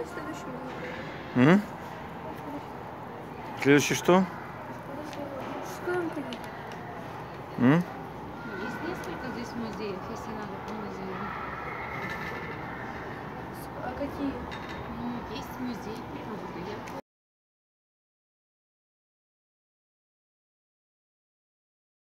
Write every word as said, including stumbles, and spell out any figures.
М? Следующий что? М? Есть несколько здесь музеев, если надо по музею. А какие? Ну, есть музей природы.